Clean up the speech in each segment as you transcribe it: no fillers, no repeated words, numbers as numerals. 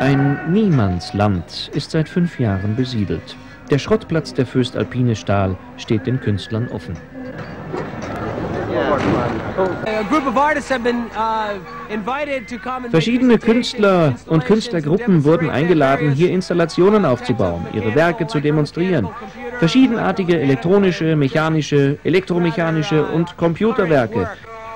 Ein Niemandsland ist seit 5 Jahren besiedelt. Der Schrottplatz der Voestalpine Stahl steht den Künstlern offen. Verschiedene Künstler und Künstlergruppen wurden eingeladen, hier Installationen aufzubauen, ihre Werke zu demonstrieren. Verschiedenartige elektronische, mechanische, elektromechanische und Computerwerke.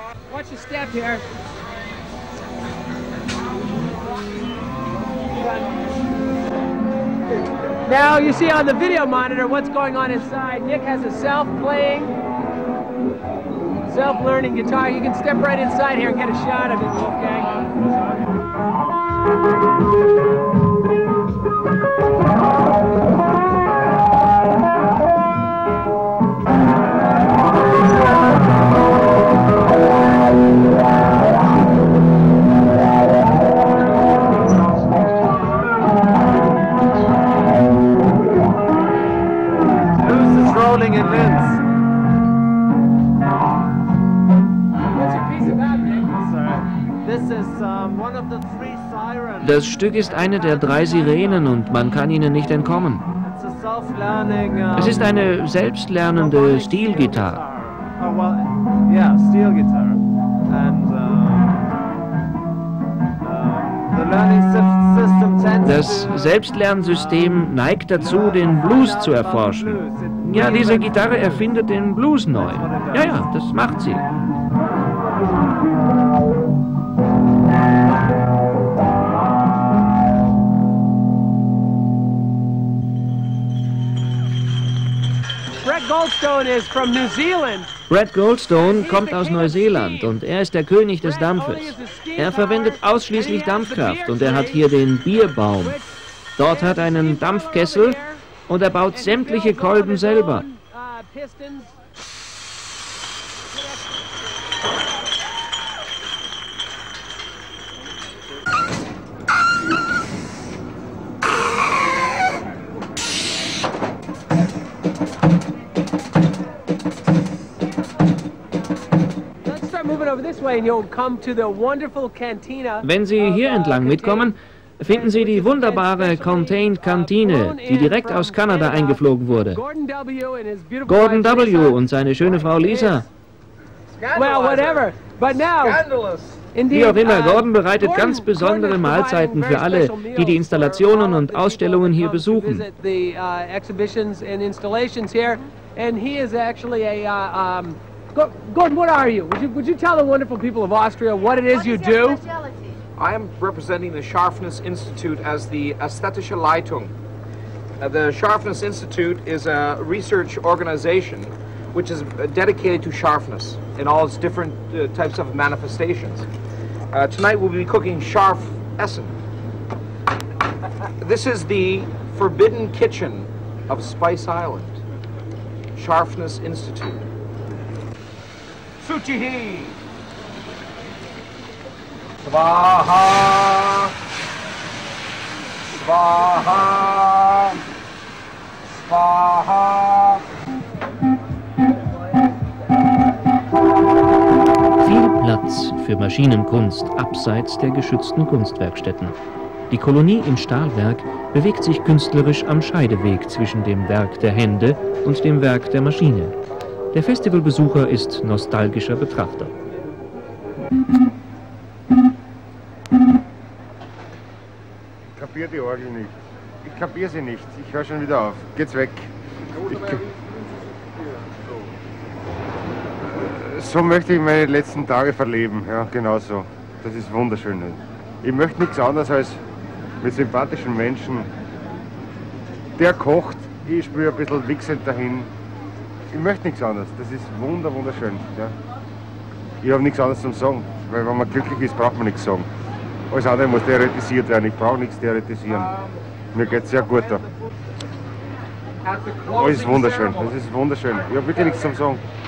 Now you see on the video monitor what's going on inside. Nick has a self-playing, self-learning guitar. You can step right inside here and get a shot of it, Wolfgang. Das Stück ist eine der 3 Sirenen und man kann ihnen nicht entkommen. Es ist eine selbstlernende Stilgitarre. Das Selbstlernsystem neigt dazu, den Blues zu erforschen. Ja, diese Gitarre erfindet den Blues neu. Ja, das macht sie. Brad Goldstone kommt aus Neuseeland und er ist der König des Dampfes. Er verwendet ausschließlich Dampfkraft und er hat hier den Bierbaum. Dort hat er einen Dampfkessel und er baut sämtliche Kolben selber. Wenn Sie hier entlang mitkommen, finden Sie die wunderbare Contained Kantine, die direkt aus Kanada eingeflogen wurde. Gordon W. und seine schöne Frau Lisa. Wie auch immer, Gordon bereitet ganz besondere Mahlzeiten für alle, die die Installationen und Ausstellungen hier besuchen. Gordon, what are you? Would you tell the wonderful people of Austria what it is you do? I am representing the Scharfnis Institute as the Ästhetische Leitung. The Scharfnis Institute is a research organization which is dedicated to sharpness in all its different types of manifestations. Tonight we'll be cooking Scharf Essen. This is the forbidden kitchen of Spice Island. Scharfnis Institute. Suchihi! Svaha! Svaha! Svaha! Viel Platz für Maschinenkunst abseits der geschützten Kunstwerkstätten. Die Kolonie im Stahlwerk bewegt sich künstlerisch am Scheideweg zwischen dem Werk der Hände und dem Werk der Maschine. Der Festivalbesucher ist nostalgischer Betrachter. Ich kapiere die Orgel nicht. Ich kapiere sie nicht. Ich höre schon wieder auf. Geht's weg. So möchte ich meine letzten Tage verleben. Ja, genau so. Das ist wunderschön. Ich möchte nichts anderes als mit sympathischen Menschen. Der kocht, ich spüre ein bisschen wichsend dahin. Ich möchte nichts anderes. Das ist wunderschön. Ja. Ich habe nichts anderes zum Sagen. Weil wenn man glücklich ist, braucht man nichts sagen. Alles andere muss theoretisiert werden. Ich brauche nichts theoretisieren. Mir geht es sehr gut da. Alles ist wunderschön. Das ist wunderschön. Ich habe wirklich nichts zum Sagen.